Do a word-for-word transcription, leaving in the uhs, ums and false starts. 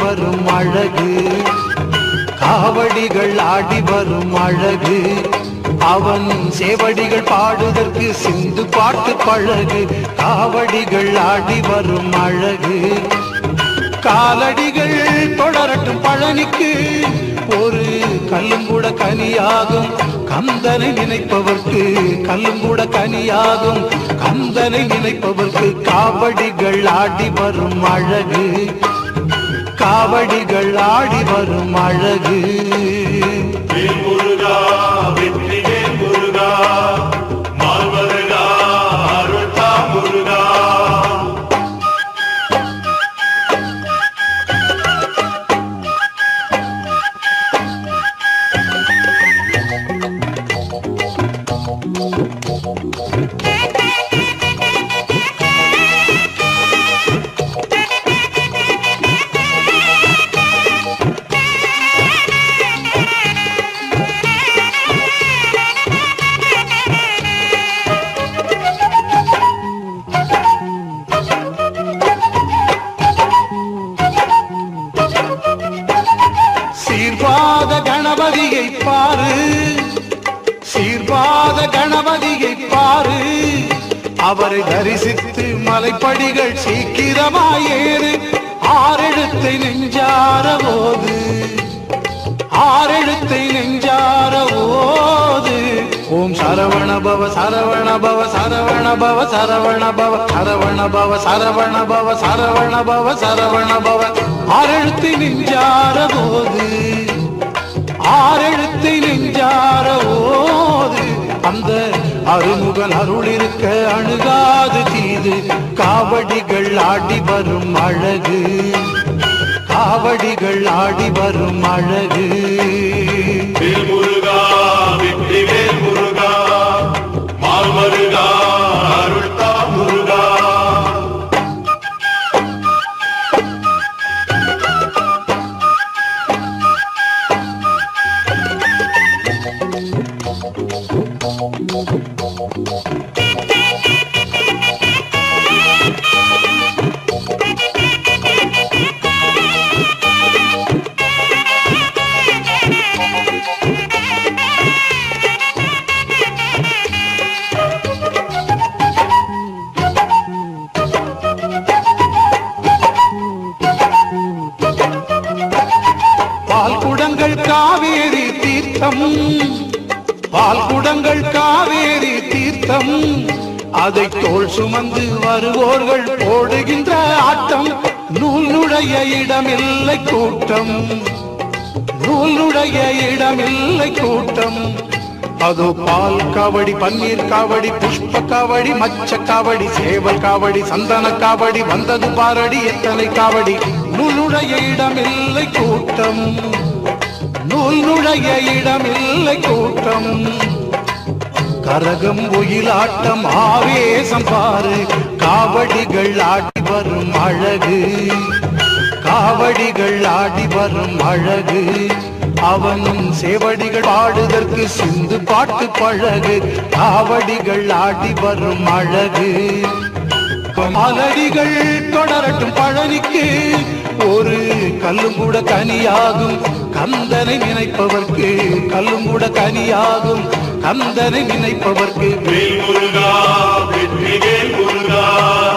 வரும் அழகு, காவடிகள் ஆடி வரும் அழகு. அவன் சேவடிகள் பாடுதற்கு சிந்து பாட்டு பழகு, காவடிகள் ஆடி வரும் அழகு. காலடிகள் தொடரட்டும் பழனிக்கு, ஒரு கல்லும் கூட கனியாகும் கந்தனை நினைப்பவர்க்கு, கல்லும் கூட கனியாகும் கந்தனை நினைப்பவர்க்கு. காவடிகள் ஆடி வரும் அழகு, காவடிகள் ஆடி வரும் அழகு. முருகா வெற்றி வேல் முருகா, மால்வருகா அருள்தா முருகா. சீர்பாத கணபதியை பாரு, சீர்பாத கணபதியை பாரு, அவரை தரிசித்து மலைப்படிகள் சீக்கிரமாயேறு. ஆறெழுத்தை நெஞ்சார போது, ஆறெழுத்தை நெஞ்சார போது. ஓம் சரவண பவ சரவண பவ சரவண பவ சரவண பவ சரவண பவ சரவண பவ சரவண பவ சரவண பவ. ஆறெழுத்தை நெஞ்சார போது, ஆறெழுத்தை நெஞ்சார போது. அந்த அருமுகன் அருள் இருக்க அணுகாது தீது. காவடிகள் ஆடி வரும் அழகு, காவடிகள் ஆடி வரும் அழகு. வேல் முருகா வெற்றி வேல் முருகா, மால்வருகா அருள்தா முருகா. பால்குடங்கள் காவேரி தீர்த்தம், பால்குடங்கள் காவேரி தீர்த்தம். அதை தோள் சுமந்து வருவோர்கள் போடுகின்ற ஆட்டம். நூல் நுழைய இடமில்லை கூட்டம், நூல் நுழைய இடமில்லை கூட்டம். அதோ பால் காவடி, பன்னீர் காவடி, புஷ்ப காவடி, மச்ச காவடி, சேவல் காவடி, சந்தன காவடி. வந்தது பாரடி எத்தனை காவடி. நூல் நுழைய இடமில்லை கூட்டம், நூல் நுழைய இடமில்லை கூட்டம். கரகம் ஒயிலாட்டம் ஆவேசம் பாரு, காவடிகள் ஆடி வரும் அழகு, காவடிகள் ஆடி வரும் அழகு. அவன் சேவடிகள் பாடுதற்கு சிந்து பாட்டு பழகு, காவடிகள் ஆடி வரும் அழகு. காலடிகள் தொடரட்டும் பழனிக்கு, ஒரு கல்லும் கூட கனியாகும் கந்தனை நினைப்பவர்க்கு, கல்லும் கூட கனியாகும் கந்தனை நினைப்பவர்க்கு. வேல் முருகா வெற்றி வேல் முருகா.